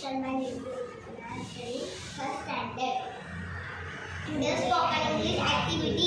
Sharma Nursery first standard. Today's spoken English activity